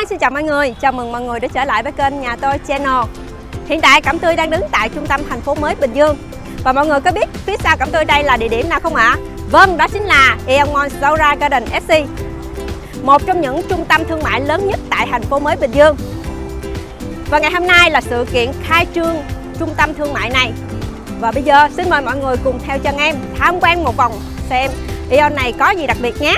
xin chào mọi người, chào mừng mọi người đã trở lại với kênh Nhà Tôi Channel. Hiện tại Cẩm Tươi đang đứng tại trung tâm thành phố mới Bình Dương. Và mọi người có biết phía sau Cẩm Tươi đây là địa điểm nào không ạ? Vâng, đó chính là Aeon Mall Saura Garden SC, một trong những trung tâm thương mại lớn nhất tại thành phố mới Bình Dương. Và ngày hôm nay là sự kiện khai trương trung tâm thương mại này. Và bây giờ xin mời mọi người cùng theo chân em tham quan một vòng xem Aeon này có gì đặc biệt nhé.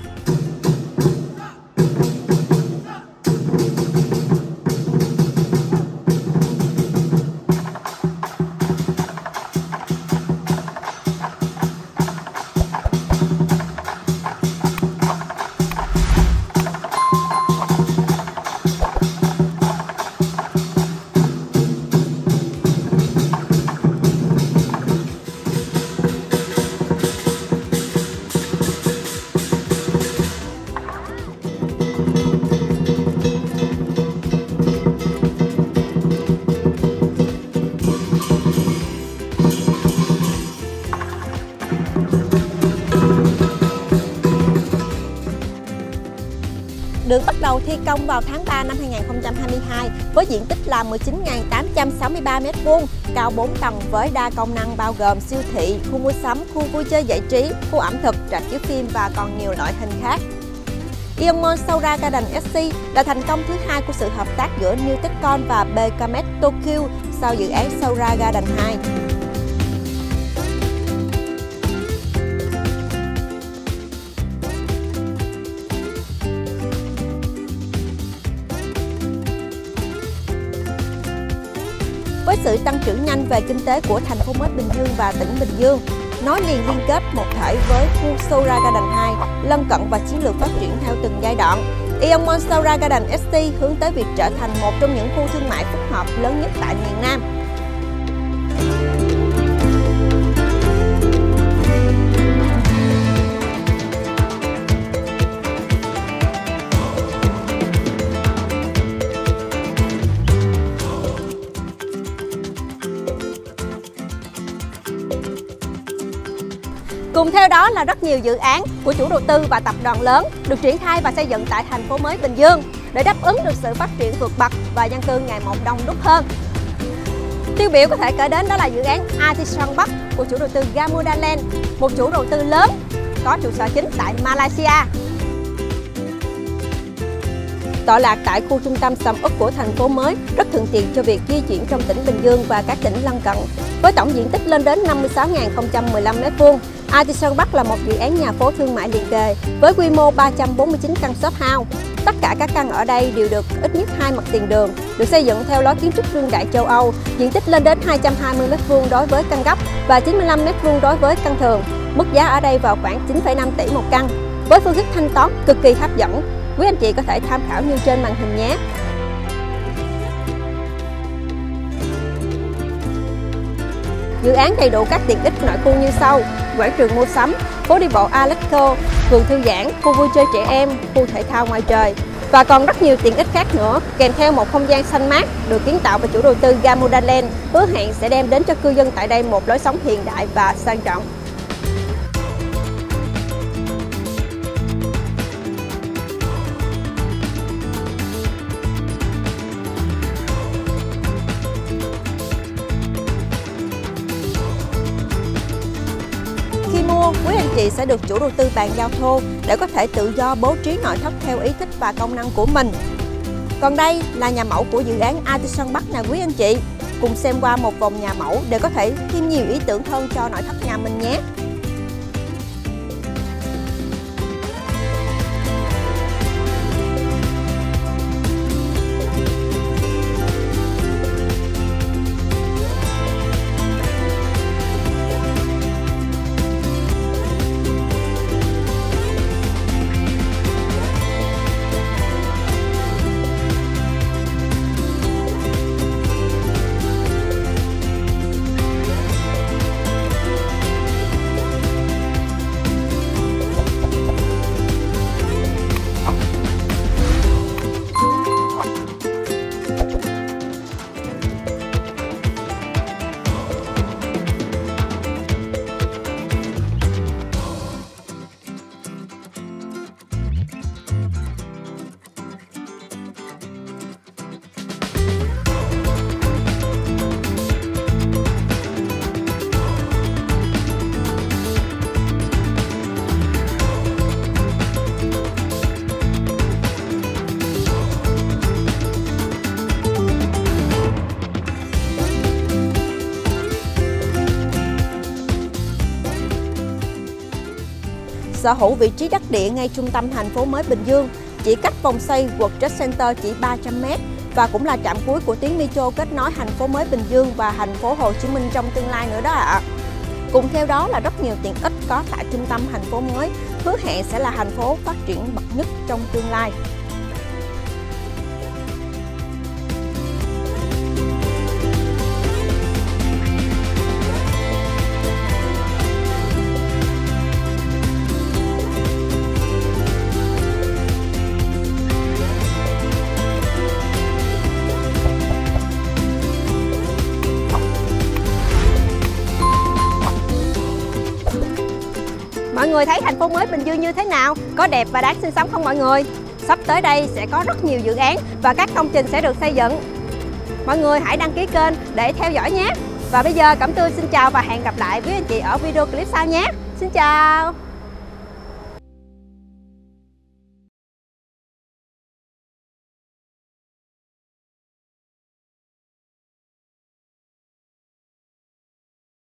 Được bắt đầu thi công vào tháng 3 năm 2022 với diện tích là 19.863 m², cao 4 tầng với đa công năng bao gồm siêu thị, khu mua sắm, khu vui chơi giải trí, khu ẩm thực, rạp chiếu phim và còn nhiều loại hình khác. Aeon Mall Saura Garden SC là thành công thứ hai của sự hợp tác giữa New Techcon và BKMX Tokyo sau dự án Saura Garden 2. Với sự tăng trưởng nhanh về kinh tế của thành phố mới Bình Dương và tỉnh Bình Dương, nối liền liên kết một thể với khu Saura Garden 2, lân cận và chiến lược phát triển theo từng giai đoạn, Aeon Mall Saura Garden SC hướng tới việc trở thành một trong những khu thương mại phức hợp lớn nhất tại miền Nam. Cùng theo đó là rất nhiều dự án của chủ đầu tư và tập đoàn lớn được triển khai và xây dựng tại thành phố mới Bình Dương để đáp ứng được sự phát triển vượt bậc và dân cư ngày một đông đúc hơn. Tiêu biểu có thể kể đến đó là dự án Artisan Park của chủ đầu tư Gamuda Land, một chủ đầu tư lớn có trụ sở chính tại Malaysia. Tọa lạc tại khu trung tâm sầm uất của thành phố mới, rất thuận tiện cho việc di chuyển trong tỉnh Bình Dương và các tỉnh lân cận. Với tổng diện tích lên đến 56.015 m², Artisan Park là một dự án nhà phố thương mại liền kề với quy mô 349 căn shop house. Tất cả các căn ở đây đều được ít nhất 2 mặt tiền đường, được xây dựng theo lối kiến trúc đương đại châu Âu, diện tích lên đến 220 m² đối với căn gấp và 95 m² đối với căn thường. Mức giá ở đây vào khoảng 9,5 tỷ một căn, với phương thức thanh toán cực kỳ hấp dẫn. Quý anh chị có thể tham khảo như trên màn hình nhé. Dự án đầy đủ các tiện ích nội khu như sau: quảng trường mua sắm, phố đi bộ Alexco, vườn thư giãn, khu vui chơi trẻ em, khu thể thao ngoài trời và còn rất nhiều tiện ích khác nữa, kèm theo một không gian xanh mát được kiến tạo bởi chủ đầu tư Gamuda Land, hứa hẹn sẽ đem đến cho cư dân tại đây một lối sống hiện đại và sang trọng. Quý anh chị sẽ được chủ đầu tư bàn giao thô để có thể tự do bố trí nội thất theo ý thích và công năng của mình. Còn đây là nhà mẫu của dự án Artisan Park nè quý anh chị. Cùng xem qua một vòng nhà mẫu để có thể thêm nhiều ý tưởng hơn cho nội thất nhà mình nhé. sở hữu vị trí đắc địa ngay trung tâm thành phố mới Bình Dương, chỉ cách vòng xoay World Trade Center chỉ 300m và cũng là trạm cuối của tuyến metro kết nối thành phố mới Bình Dương và thành phố Hồ Chí Minh trong tương lai nữa đó ạ. Cùng theo đó là rất nhiều tiện ích có tại trung tâm thành phố mới, hứa hẹn sẽ là thành phố phát triển bậc nhất trong tương lai. Mọi người thấy thành phố mới Bình Dương như thế nào? Có đẹp và đáng sinh sống không mọi người? Sắp tới đây sẽ có rất nhiều dự án và các công trình sẽ được xây dựng. Mọi người hãy đăng ký kênh để theo dõi nhé. Và bây giờ Cẩm Tươi xin chào và hẹn gặp lại với anh chị ở video clip sau nhé. Xin chào!